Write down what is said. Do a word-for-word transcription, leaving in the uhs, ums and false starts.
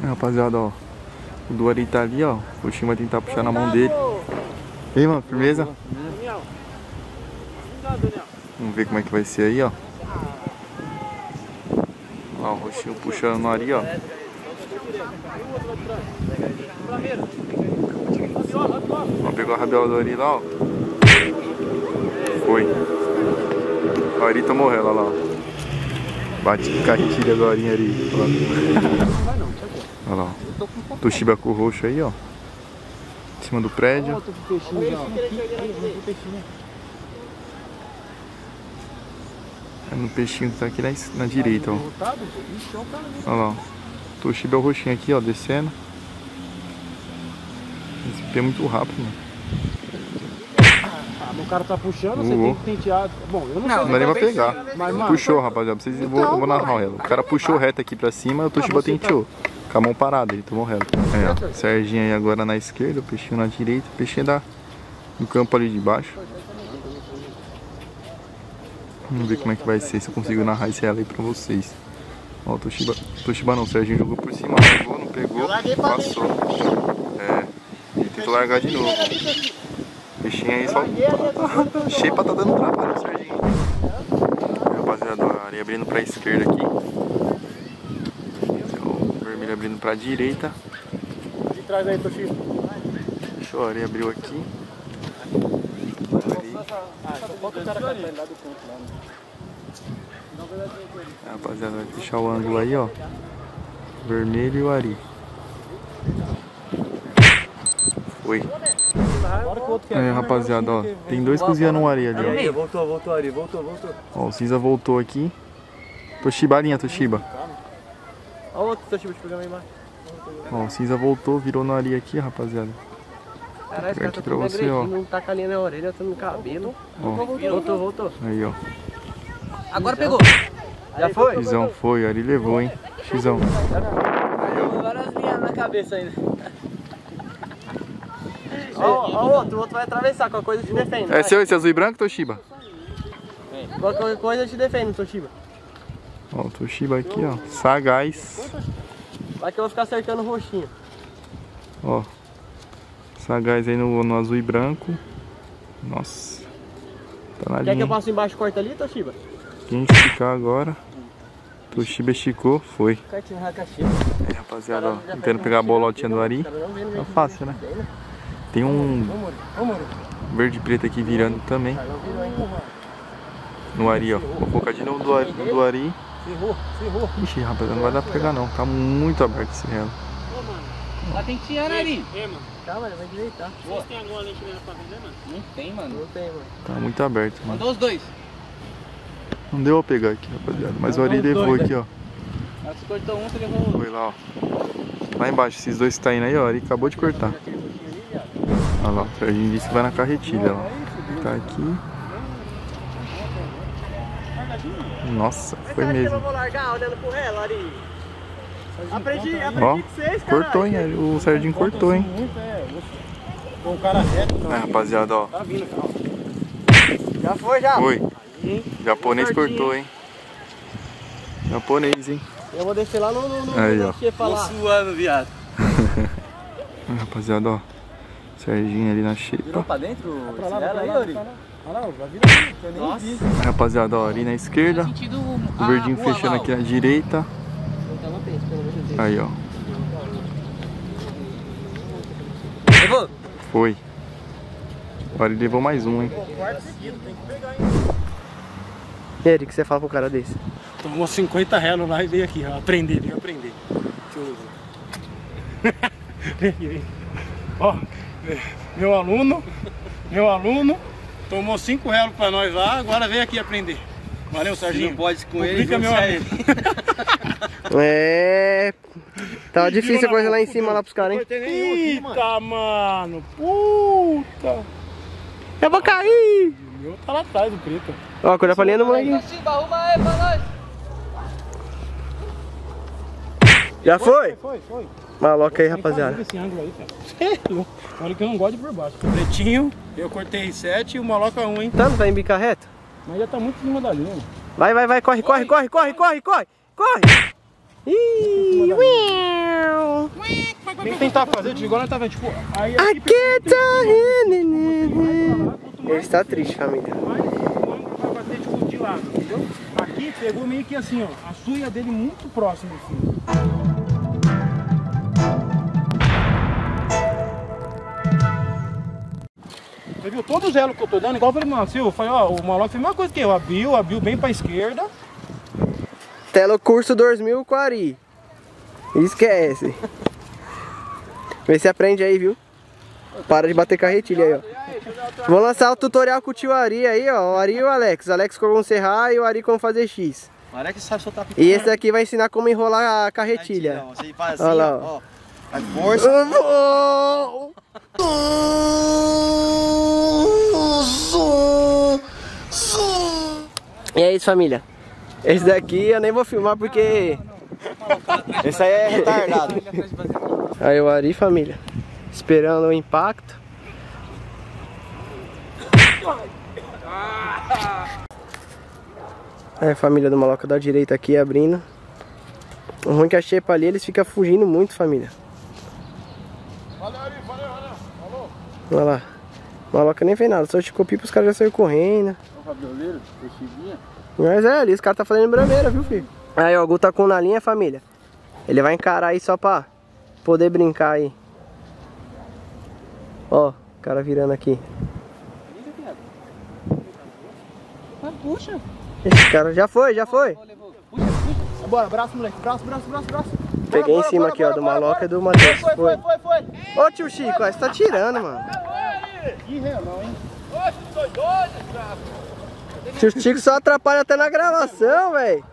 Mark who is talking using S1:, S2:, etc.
S1: É, rapaziada, ó. O do Ari tá ali, ó. O Tim vai tentar puxar na mão dele. E aí, mano, firmeza? Vamos ver como é que vai ser aí, ó. Ó, o roxinho puxando no Ari, ó. Ó, pegou a rabiola do Ari lá, ó. Foi. O Ari tomou ela lá, ó. Bate de carretilha agora em Ari. Olha lá, ó. Toshiba com o roxo aí, ó. Em cima do prédio. É no peixinho que tá aqui na, na direita, ó. Olha lá, ó. Toshiba é o roxinho aqui, ó, descendo. Esse pé é muito rápido, mano.
S2: Ah, o cara tá puxando, você tem que tentear. Bom, eu não, não sei.
S1: Não dá nem pra pegar. Mas, mano, puxou, rapaziada. Vocês, então, vou, eu vou narrar ela. O cara puxou reto aqui pra cima, o Toshiba ah, tenteou. Tá... Com a mão parada, ele tomou reto. Aí, ó. Serginho aí agora na esquerda, o peixinho na direita, o peixinho da... no campo ali de baixo. Vamos ver como é que vai ser, se eu consigo narrar esse ela aí pra vocês. Ó, o Toshiba, Toshiba não, o Serginho jogou por cima, pegou, não pegou, passou. É, ele tentou largar de novo. O peixinho aí só tá cheio pra tá dando trabalho, o Serginho. Rapaziada, a areia abrindo pra esquerda aqui. O vermelho abrindo pra direita.
S2: De trás aí, Toshiba.
S1: Fechou, a areia abriu aqui. É, rapaziada, vai fechar o ângulo aí, ó. Vermelho e o Ari. Foi. Aí, rapaziada, ó. Tem dois cozinhando no Ari ali, ó.
S2: Voltou, voltou, Ari, voltou, voltou.
S1: Ó, o cinza voltou aqui. Toshiba, linha, Toshiba.
S2: Olha o outro Toshiba te pegando aí embaixo.
S1: Ó, o cinza voltou, virou no Ari aqui, rapaziada.
S2: Caralho, cara, tá pra você, ó. Não tá com a linha na orelha, tá no cabelo. Ó. Voltou, voltou, voltou.
S1: Aí, ó.
S2: Agora pegou. Já foi?
S1: Xizão foi, Ari levou, hein. Xizão.
S2: Aí, ó. Várias linhas na cabeça ainda. Ó, ó, o outro, o outro vai atravessar, qualquer coisa te defende.
S1: É seu esse azul e branco, Toshiba?
S2: Qualquer coisa te defende, Toshiba.
S1: Ó, o Toshiba aqui, ó. Sagaz.
S2: Vai que eu vou ficar acertando o roxinho.
S1: Ó. Sagaz aí no, no azul e branco. Nossa. Tá na
S2: Quer
S1: linha.
S2: que eu passe embaixo e corta ali, Toshiba?
S1: Quem esticar agora? Toshiba esticou, foi. Aí, rapaziada, ó. Tentando pegar a bolotinha do Ari. É fácil, né? Tem um verde e preto aqui virando também. No Ari, ó. Vou focar de novo do Ari. Do Ari. Ixi, rapaziada, não vai dar pra pegar não. Tá muito aberto esse relo.
S2: Tá tenteando ali.
S3: Calma, vai direitar.
S2: Vocês tem alguma lente pra vender, mano? Não tem, mano. Não tem, mano.
S1: Tá muito aberto, mano.
S2: Mandou os dois.
S1: Não deu a pegar aqui, rapaziada. Mas o Ari levou aqui, ó.
S2: Você cortou um, você levou o outro.
S1: Foi lá, ó. Lá embaixo, esses dois que tá indo aí, ó. O Ari acabou de cortar. Olha lá, o Serginho disse que vai na carretilha, ó. Tá aqui. Nossa, foi mesmo.
S2: Eu vou largar olhando pro réu, Ari. Aprendi, aprendi
S1: ó,
S2: com vocês, cara.
S1: Cortou, hein? O Serginho cortou, hein?
S2: Com o cara reto.
S1: É, rapaziada, ó.
S2: Tá vindo, calma. Já foi, já?
S1: Foi. Japonês cortou, hein? Japonês, hein?
S2: Eu vou descer lá no, no, no
S1: aí, ó.
S2: Falar. Tô suando, viado.
S1: É, rapaziada, ó. Serginho ali na xepa.
S2: Virou pra dentro o pra lá, pra lá, aí, Ori? Olha lá, já virou aqui, eu nem vi.
S1: É, rapaziada, ó, ali na esquerda. O verdinho ah, fechando aqui na direita. Aí, ó.
S2: Levou?
S1: Foi. Agora ele levou mais um, hein?
S2: E aí, o que você fala pro cara desse?
S3: Tomou cinquenta reais lá e veio aqui, ó. Aprender, veio aprender. Deixa eu ver. Vem aqui, vem. Ó, meu aluno, meu aluno, tomou cinco reais pra nós lá, agora veio aqui aprender. Valeu, Serginho.
S2: Não pode com ele.
S3: Fica meu amigo.
S2: É. Tava difícil a coisa lá em cima lá pros caras, hein?
S3: Eita, mano. Puta.
S2: Eu vou cair.
S3: O meu tá lá atrás do preto.
S2: Ó, cuida pra linha do moleque.
S4: Arruma aí pra nós.
S2: Já foi?
S3: Foi, foi, foi.
S2: Maloca aí, rapaziada.
S3: Esse ângulo aí, cara. Olha que eu não gosto de por baixo. Pretinho, eu cortei sete e o maloca um, hein?
S2: Tá, não vai embicar reto?
S3: Mas já tá muito em cima da linha.
S2: Vai, vai, vai, corre, corre, corre, corre, corre, corre, corre! Ih, uau.
S3: tentar fazer, de igual nós tava tipo. Aí
S2: aqui,
S3: aqui
S2: tá rindo. Ele está triste, família.
S3: Vai bater tipo de lado, entendeu? Aqui pegou meio que assim, ó. A suia dele muito próxima assim. Você viu todo o zelo que eu tô dando? Igual eu falei, mano, assim, eu falei, ó, o Maloca fez a mesma coisa que eu. Abriu, abriu bem pra esquerda.
S2: Telocurso dois mil com Ari. Esquece. Vê se aprende aí, viu? Para de bater carretilha aí, ó. Vou lançar o tutorial com o tio Ari aí, ó. O Ari e o Alex. O Alex como serrar e o Ari como fazer X.
S4: O Alex sabe soltar pipa.
S2: E esse daqui vai ensinar como enrolar a carretilha.
S4: Você faz assim,
S2: olha lá,
S4: ó. A força.
S2: E é isso, família. Esse daqui eu nem vou filmar porque...
S4: Esse aí é retardado.
S2: Aí o Ari, família, esperando o impacto. Aí, família do Maloca da direita aqui abrindo. O ruim é que a xepa ali, eles ficam fugindo muito, família.
S3: Valeu, Ari, valeu, valeu. Falou.
S2: Olha lá. O Maloca nem fez nada, só esticou pipa, os caras já saíram correndo.
S3: O cabeleireiro, o Chivinha.
S2: Mas é, ali os caras tá fazendo brameira, viu, filho? Aí, ó, o Gu tá com um na linha, família. Ele vai encarar aí só pra poder brincar aí. Ó, o cara virando aqui.
S3: Puxa.
S2: Esse cara já foi, já foi.
S3: Puxa, puxa. Bora, braço, moleque. Braço, braço, braço, braço.
S2: Peguei
S3: bora,
S2: em cima
S3: bora,
S2: aqui,
S3: bora,
S2: ó, do
S3: bora,
S2: Maloca
S3: bora.
S2: e do Matheus.
S3: Foi, foi, foi, foi.
S2: Ô, tio Chico, ó, você tá tirando, mano.
S3: Que relão, hein?
S2: Tio Chico só atrapalha até na gravação, velho.